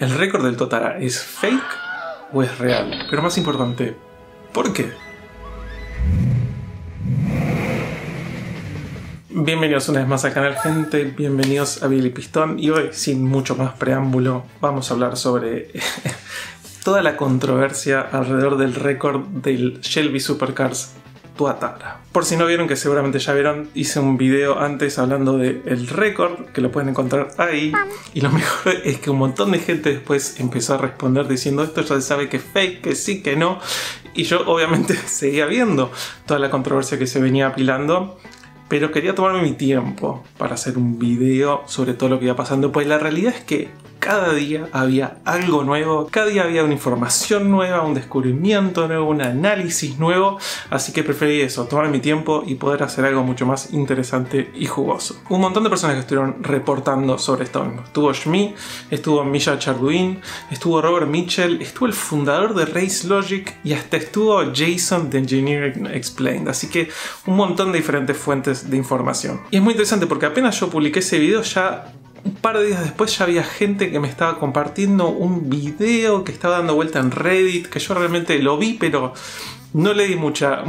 ¿El récord del Tuatara es fake o es real? Pero más importante, ¿por qué? Bienvenidos una vez más al canal, gente, bienvenidos a Billy Pistón, y hoy, sin mucho más preámbulo, vamos a hablar sobre toda la controversia alrededor del récord del Shelby Supercars Tuatara. Por si no vieron, que seguramente ya vieron, hice un video antes hablando del récord, que lo pueden encontrar ahí, y lo mejor es que un montón de gente después empezó a responder diciendo esto ya se sabe que es fake, que sí, que no, y yo obviamente seguía viendo toda la controversia que se venía apilando. Pero quería tomarme mi tiempo para hacer un video sobre todo lo que iba pasando, pues la realidad es que cada día había algo nuevo, cada día había una información nueva, un descubrimiento nuevo, un análisis nuevo, así que preferí eso, tomarme mi tiempo y poder hacer algo mucho más interesante y jugoso. Un montón de personas que estuvieron reportando sobre esto mismo. Estuvo Shmi, estuvo Misha Charduin, estuvo Robert Mitchell, estuvo el fundador de Race Logic y hasta estuvo Jason de Engineering Explained, así que un montón de diferentes fuentes de información. Y es muy interesante porque apenas yo publiqué ese video, ya un par de días después ya había gente que me estaba compartiendo un video que estaba dando vuelta en Reddit, que yo realmente lo vi, pero no le di mucho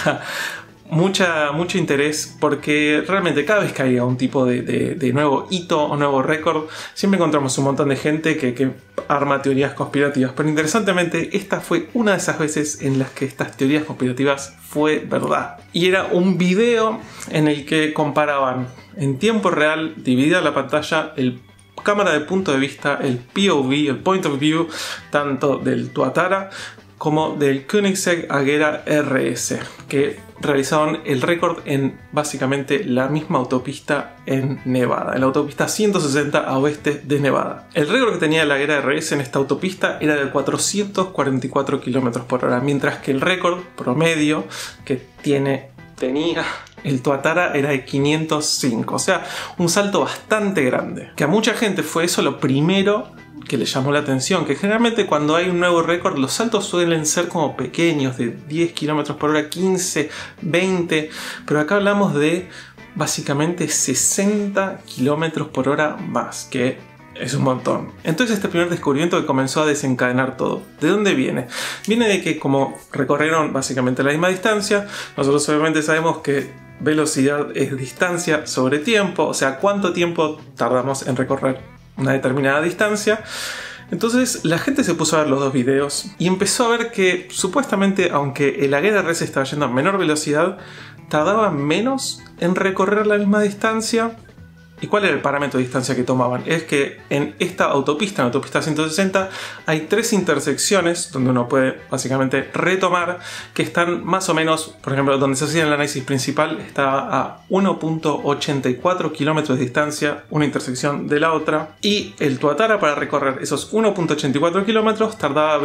interés, porque realmente cada vez que haya un tipo de nuevo hito o nuevo récord, siempre encontramos un montón de gente que arma teorías conspirativas. Pero interesantemente, esta fue una de esas veces en las que estas teorías conspirativas fue verdad. Y era un video en el que comparaban en tiempo real, dividida la pantalla, el cámara de punto de vista, el POV, el Point of View, tanto del Tuatara como del Koenigsegg Agera RS, que realizaron el récord en básicamente la misma autopista en Nevada, en la autopista 160 a oeste de Nevada. El récord que tenía el Agera RS en esta autopista era de 444 km/h, mientras que el récord promedio que tenía el Tuatara era de 505, o sea, un salto bastante grande. Que a mucha gente fue eso lo primero que le llamó la atención, que generalmente cuando hay un nuevo récord los saltos suelen ser como pequeños, de 10 km/h, 15, 20, pero acá hablamos de básicamente 60 km/h más, que es un montón. Entonces este primer descubrimiento que comenzó a desencadenar todo. ¿De dónde viene? Viene de que como recorrieron básicamente la misma distancia, nosotros obviamente sabemos que velocidad es distancia sobre tiempo, o sea, cuánto tiempo tardamos en recorrer una determinada distancia. Entonces la gente se puso a ver los dos videos y empezó a ver que supuestamente, aunque el Agera RS estaba yendo a menor velocidad, tardaba menos en recorrer la misma distancia. ¿Y cuál era el parámetro de distancia que tomaban? Es que en esta autopista, en la autopista 160, hay 3 intersecciones donde uno puede básicamente retomar, que están más o menos, por ejemplo, donde se hacía el análisis principal, estaba a 1.84 kilómetros de distancia una intersección de la otra, y el Tuatara para recorrer esos 1.84 kilómetros tardaba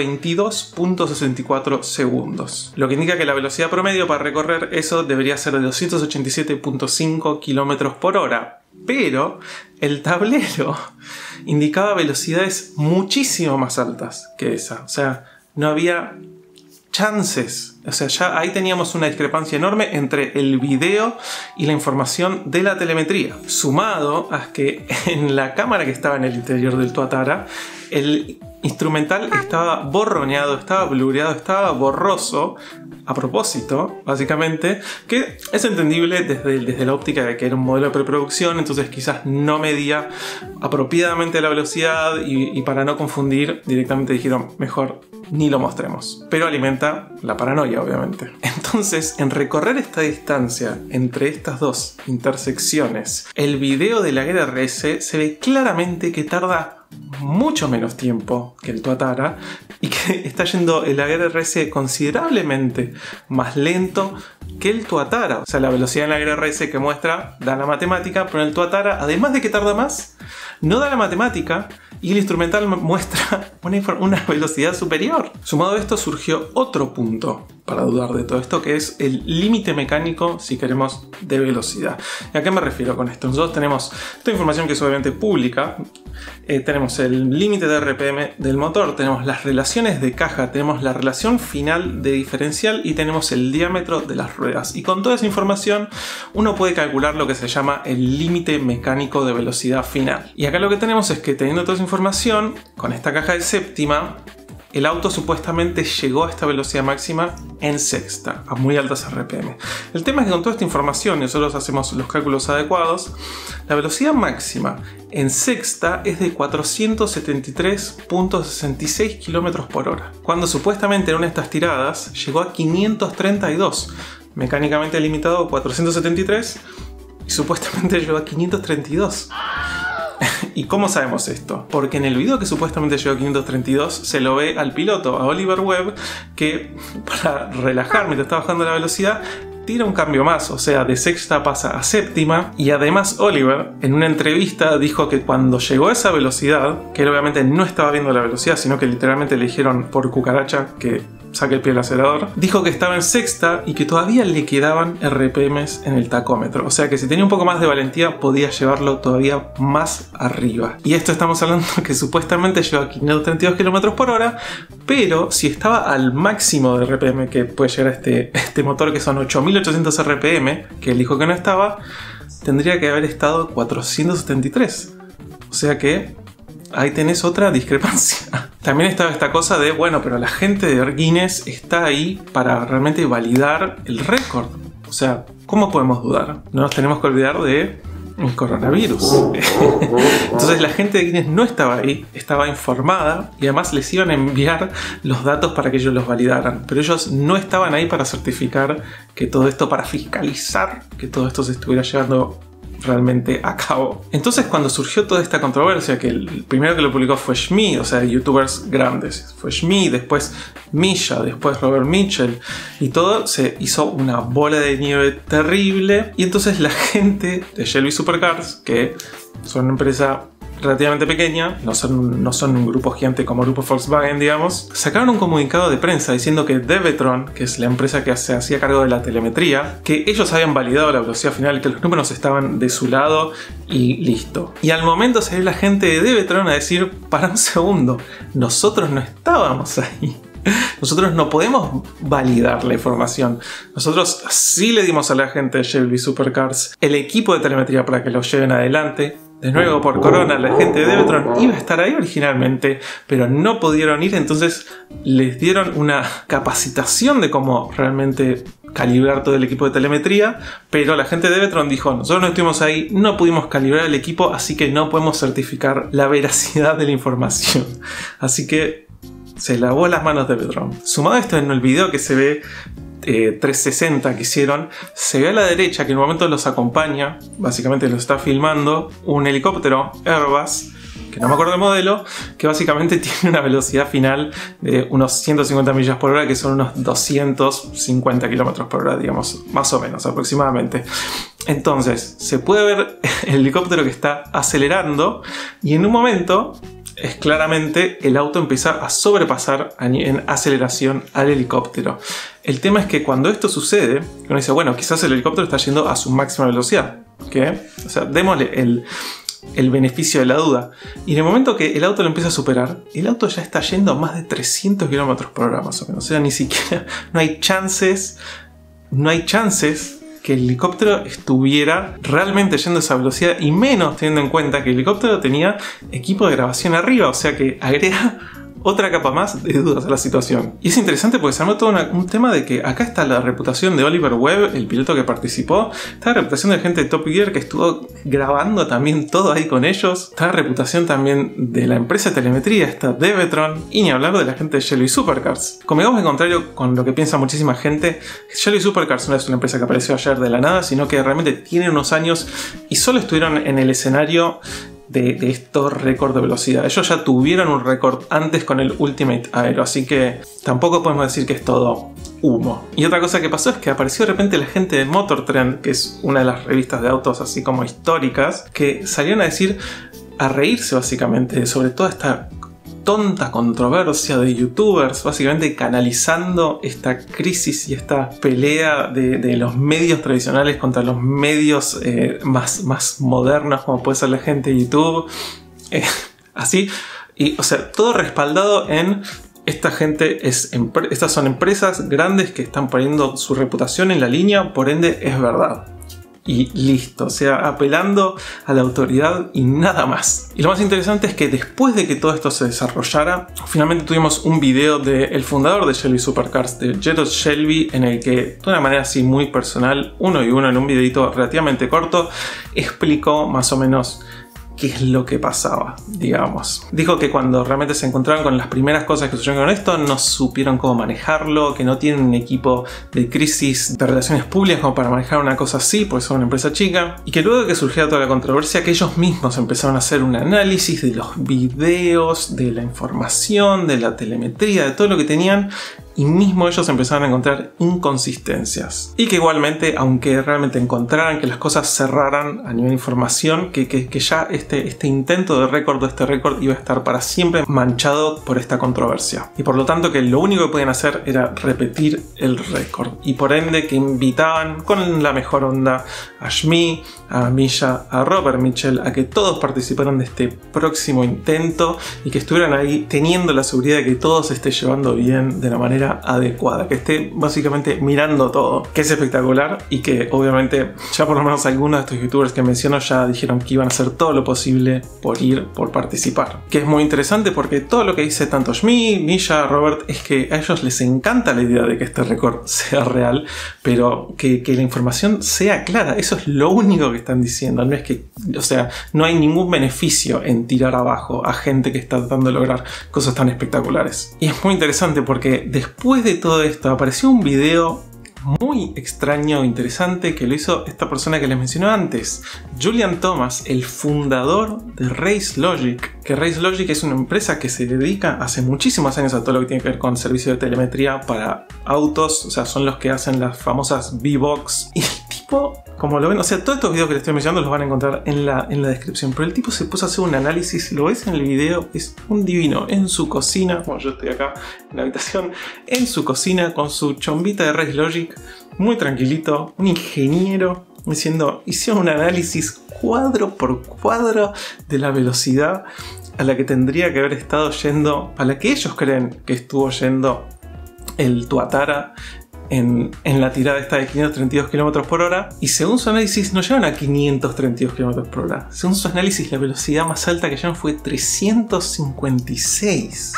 22.64 segundos, lo que indica que la velocidad promedio para recorrer eso debería ser de 287.5 km/h. Pero el tablero indicaba velocidades muchísimo más altas que esa. O sea, no había chances. O sea, ya ahí teníamos una discrepancia enorme entre el video y la información de la telemetría. Sumado a que en la cámara que estaba en el interior del Tuatara, el instrumental estaba borroneado, estaba blureado, estaba borroso, a propósito, básicamente, que es entendible desde la óptica de que era un modelo de preproducción, entonces quizás no medía apropiadamente la velocidad y para no confundir directamente dijeron mejor ni lo mostremos. Pero alimenta la paranoia, obviamente. Entonces, en recorrer esta distancia entre estas dos intersecciones, el video de la Agera RS se ve claramente que tarda mucho menos tiempo que el Tuatara y que está yendo el Agera RS considerablemente más lento que el Tuatara. O sea, la velocidad en la Agera RS que muestra da la matemática, pero en el Tuatara, además de que tarda más, no da la matemática y el instrumental muestra una velocidad superior. Sumado a esto surgió otro punto para dudar de todo esto, que es el límite mecánico, si queremos, de velocidad. ¿Y a qué me refiero con esto? Nosotros tenemos esta información que es obviamente pública, tenemos el límite de RPM del motor, tenemos las relaciones de caja, tenemos la relación final de diferencial y tenemos el diámetro de las ruedas. ruedas. Y con toda esa información uno puede calcular lo que se llama el límite mecánico de velocidad final. Y acá lo que tenemos es que, teniendo toda esa información, con esta caja de séptima, el auto supuestamente llegó a esta velocidad máxima en sexta, a muy altas RPM. El tema es que con toda esta información, nosotros hacemos los cálculos adecuados, la velocidad máxima en sexta es de 473.66 km por hora, cuando supuestamente en una de estas tiradas llegó a 532, mecánicamente limitado a 473 y supuestamente llegó a 532. ¿Y cómo sabemos esto? Porque en el video que supuestamente llegó a 532 se lo ve al piloto, a Oliver Webb, que para relajar mientras está bajando la velocidad tira un cambio más, o sea, de sexta pasa a séptima. Y además Oliver en una entrevista dijo que cuando llegó a esa velocidad, que él obviamente no estaba viendo la velocidad, sino que literalmente le dijeron por cucaracha que saque el pie del acelerador, dijo que estaba en sexta y que todavía le quedaban RPMs en el tacómetro, o sea que si tenía un poco más de valentía podía llevarlo todavía más arriba. Y esto estamos hablando que supuestamente llegó a 532 km por hora, pero si estaba al máximo de RPM que puede llegar a este motor, que son 8800 RPM, que él dijo que no estaba, tendría que haber estado 473, o sea que ahí tenés otra discrepancia. También estaba esta cosa de, bueno, pero la gente de Guinness está ahí para realmente validar el récord. O sea, ¿cómo podemos dudar? No nos tenemos que olvidar de el coronavirus. Entonces la gente de Guinness no estaba ahí, estaba informada y además les iban a enviar los datos para que ellos los validaran. Pero ellos no estaban ahí para certificar que todo esto, para fiscalizar que todo esto se estuviera llevando realmente a cabo. Entonces, cuando surgió toda esta controversia, que el primero que lo publicó fue Schmid, o sea, youtubers grandes, fue Schmid, después Misha, después Robert Mitchell, y todo se hizo una bola de nieve terrible. Y entonces la gente de Shelby Supercars, que son una empresa relativamente pequeña, no son un grupo gigante como el grupo Volkswagen, digamos, sacaron un comunicado de prensa diciendo que Devetron, que es la empresa que se hacía cargo de la telemetría, que ellos habían validado la velocidad final, que los números estaban de su lado y listo. Y al momento salió la gente de Devetron a decir, para un segundo, nosotros no estábamos ahí. Nosotros no podemos validar la información. Nosotros sí le dimos a la gente de Shelby Supercars el equipo de telemetría para que lo lleven adelante. De nuevo, por corona, la gente de Devetron iba a estar ahí originalmente, pero no pudieron ir, entonces les dieron una capacitación de cómo realmente calibrar todo el equipo de telemetría, pero la gente de Devetron dijo, nosotros no estuvimos ahí, no pudimos calibrar el equipo, así que no podemos certificar la veracidad de la información. Así que se lavó las manos de Devetron. Sumado a esto, en el video que se ve 360 que hicieron, se ve a la derecha que en un momento los acompaña, básicamente los está filmando, un helicóptero Airbus, que no me acuerdo el modelo, que básicamente tiene una velocidad final de unos 150 millas por hora, que son unos 250 kilómetros por hora, digamos, más o menos, aproximadamente. Entonces, se puede ver el helicóptero que está acelerando y en un momento es claramente el auto empieza a sobrepasar en aceleración al helicóptero. El tema es que cuando esto sucede, uno dice, bueno, quizás el helicóptero está yendo a su máxima velocidad. ¿Qué? O sea, démosle el beneficio de la duda. Y en el momento que el auto lo empieza a superar, el auto ya está yendo a más de 300 km por hora más o menos. O sea, ni siquiera, no hay chances que el helicóptero estuviera realmente yendo a esa velocidad, y menos teniendo en cuenta que el helicóptero tenía equipo de grabación arriba, o sea que agrega otra capa más de dudas a la situación. Y es interesante porque se armó todo un tema de que acá está la reputación de Oliver Webb, el piloto que participó, está la reputación de gente de Top Gear que estuvo grabando también todo ahí con ellos, está la reputación también de la empresa de telemetría, está Devetron, y ni hablar de la gente de Shelby Supercars. Como digamos, en contrario con lo que piensa muchísima gente, Shelby Supercars no es una empresa que apareció ayer de la nada, sino que realmente tiene unos años y solo estuvieron en el escenario de estos récords de velocidad. Ellos ya tuvieron un récord antes con el Ultimate Aero, así que tampoco podemos decir que es todo humo. Y otra cosa que pasó es que apareció de repente la gente de Motor Trend, que es una de las revistas de autos así como históricas, que salieron a decir, a reírse básicamente sobre toda esta tonta controversia de youtubers, básicamente canalizando esta crisis y esta pelea de los medios tradicionales contra los medios más modernos, como puede ser la gente de YouTube, así, y o sea, todo respaldado en esta gente estas son empresas grandes que están poniendo su reputación en la línea, por ende es verdad. Y listo, o sea, apelando a la autoridad y nada más. Y lo más interesante es que después de que todo esto se desarrollara, finalmente tuvimos un video del fundador de Shelby Supercars, de Jared Shelby, en el que de una manera así muy personal, uno y uno en un videito relativamente corto, explicó más o menos qué es lo que pasaba, digamos. Dijo que cuando realmente se encontraron con las primeras cosas que sucedieron con esto, no supieron cómo manejarlo, que no tienen un equipo de crisis de relaciones públicas como para manejar una cosa así, porque son una empresa chica, y que luego de que surgiera toda la controversia, que ellos mismos empezaron a hacer un análisis de los videos, de la información, de la telemetría, de todo lo que tenían, y mismo ellos empezaron a encontrar inconsistencias. Y que igualmente, aunque realmente encontraran que las cosas cerraran a nivel de información, que ya este intento de récord, este récord iba a estar para siempre manchado por esta controversia. Y por lo tanto que lo único que podían hacer era repetir el récord. Y por ende que invitaban con la mejor onda a Shmee, a Milla, a Robert Mitchell, a que todos participaran de este próximo intento y que estuvieran ahí teniendo la seguridad de que todo se esté llevando bien de la manera adecuada, que esté básicamente mirando todo, que es espectacular y que obviamente ya por lo menos algunos de estos youtubers que menciono ya dijeron que iban a hacer todo lo posible por participar, que es muy interesante porque todo lo que dice tanto Shmee, Milla, Robert es que a ellos les encanta la idea de que este récord sea real, pero que la información sea clara. Eso es lo único que están diciendo, no es que, o sea, no hay ningún beneficio en tirar abajo a gente que está tratando de lograr cosas tan espectaculares. Y es muy interesante porque después de todo esto apareció un video muy extraño e interesante que lo hizo esta persona que les mencioné antes, Julian Thomas, el fundador de Race Logic, que Race Logic es una empresa que se dedica hace muchísimos años a todo lo que tiene que ver con servicio de telemetría para autos, o sea, son los que hacen las famosas V-Box. Y el tipo, como lo ven, o sea, todos estos videos que les estoy mencionando los van a encontrar en la descripción, pero el tipo se puso a hacer un análisis, lo ves en el video, es un divino, en su cocina, bueno, yo estoy acá en la habitación, en su cocina con su chombita de Race Logic, muy tranquilito, un ingeniero, hicieron un análisis cuadro por cuadro de la velocidad a la que tendría que haber estado yendo, a la que ellos creen que estuvo yendo el Tuatara en la tirada esta de 532 km por hora, y según su análisis no llegaron a 532 km por hora. Según su análisis, la velocidad más alta que llegaron fue 356.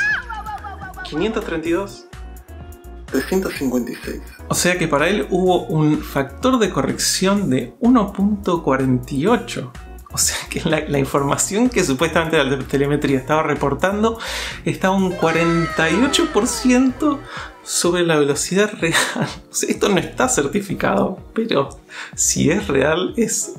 532, 356. O sea que para él hubo un factor de corrección de 1.48. O sea que la información que supuestamente la telemetría estaba reportando estaba un 48% sobre la velocidad real. O sea, esto no está certificado, pero si es real es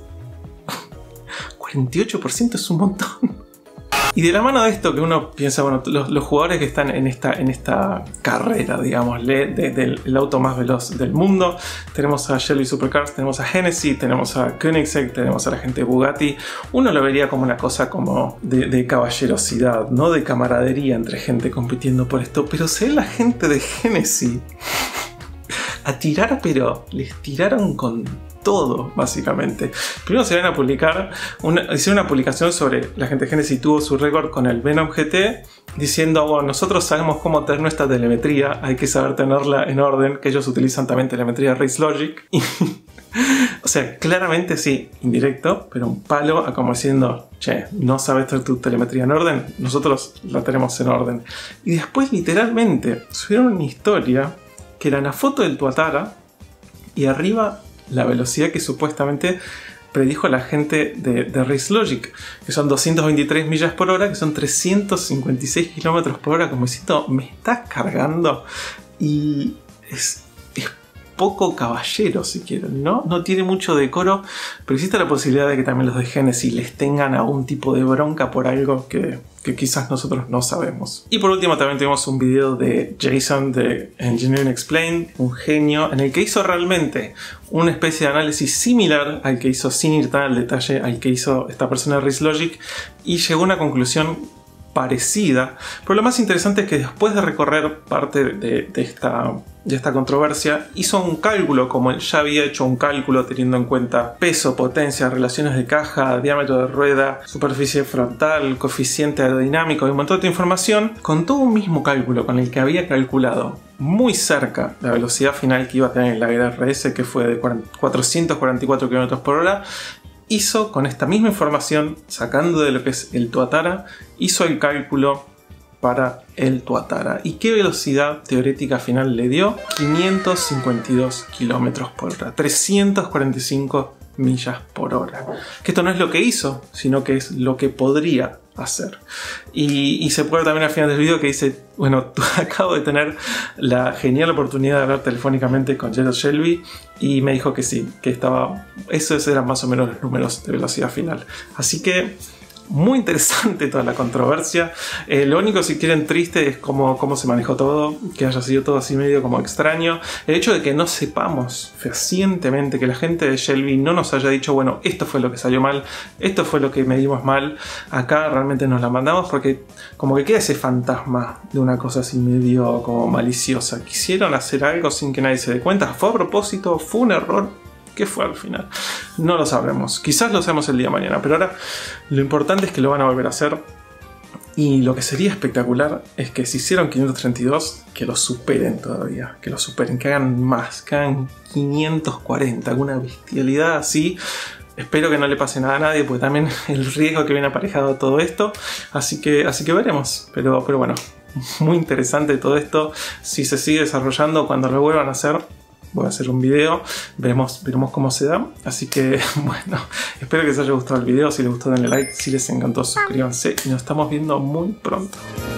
48%, es un montón. Y de la mano de esto que uno piensa, bueno, los jugadores que están en esta carrera, digámosle, del auto más veloz del mundo, tenemos a Shelby Supercars, tenemos a Hennessy, tenemos a Koenigsegg, tenemos a la gente de Bugatti. Uno lo vería como una cosa como de caballerosidad, ¿no? De camaradería entre gente compitiendo por esto, pero se ve la gente de Hennessy a tirar, pero les tiraron con todo, básicamente. Primero se van a publicar, hicieron una publicación sobre la gente de Hennessy tuvo su récord con el Venom GT, diciendo, bueno, nosotros sabemos cómo tener nuestra telemetría, hay que saber tenerla en orden, que ellos utilizan también telemetría Race Logic. Y, o sea, claramente sí, indirecto, pero un palo a como diciendo, che, no sabes tener tu telemetría en orden, nosotros la tenemos en orden. Y después literalmente subieron una historia que era una foto del Tuatara y arriba la velocidad que supuestamente predijo la gente de Race Logic, que son 223 millas por hora, que son 356 kilómetros por hora, como diciendo, me estás cargando. Y es poco caballero, si quieren, ¿no? No tiene mucho decoro, pero existe la posibilidad de que también los de Hennessy les tengan algún tipo de bronca por algo que quizás nosotros no sabemos. Y por último también tenemos un video de Jason de Engineering Explained, un genio, en el que hizo realmente una especie de análisis similar al que hizo, sin ir tan al detalle, al que hizo esta persona de Race Logic, y llegó a una conclusión parecida. Pero lo más interesante es que después de recorrer parte de esta y esta controversia, hizo un cálculo, como él ya había hecho un cálculo teniendo en cuenta peso, potencia, relaciones de caja, diámetro de rueda, superficie frontal, coeficiente aerodinámico y un montón de información, con todo un mismo cálculo con el que había calculado muy cerca la velocidad final que iba a tener el Air RS, que fue de 444 km por hora, hizo con esta misma información, sacando de lo que es el Tuatara, hizo el cálculo para el Tuatara. ¿Y qué velocidad teórica final le dio? 552 km por hora, 345 millas por hora. Que esto no es lo que hizo, sino que es lo que podría hacer. Y se puede ver también al final del video que dice, bueno, acabo de tener la genial oportunidad de hablar telefónicamente con Gerald Shelby y me dijo que sí, que estaba, esos eran más o menos los números de velocidad final. Así que muy interesante toda la controversia. Lo único, si quieren, triste es cómo se manejó todo, que haya sido todo así medio como extraño. El hecho de que no sepamos fehacientemente, que la gente de Shelby no nos haya dicho, bueno, esto fue lo que salió mal, esto fue lo que medimos mal, acá realmente nos la mandamos, porque como que queda ese fantasma de una cosa así medio como maliciosa. Quisieron hacer algo sin que nadie se dé cuenta, fue a propósito, fue un error. ¿Qué fue al final? No lo sabremos. Quizás lo sabemos el día de mañana, pero ahora lo importante es que lo van a volver a hacer. Y lo que sería espectacular es que si hicieron 532, que lo superen todavía. Que lo superen, que hagan más, que hagan 540, alguna bestialidad así. Espero que no le pase nada a nadie, porque también el riesgo que viene aparejado a todo esto. Así que veremos. Pero bueno, muy interesante todo esto. Si se sigue desarrollando, cuando lo vuelvan a hacer, voy a hacer un video, veremos cómo se da. Así que bueno, espero que les haya gustado el video. Si les gustó denle like, si les encantó suscríbanse y nos estamos viendo muy pronto.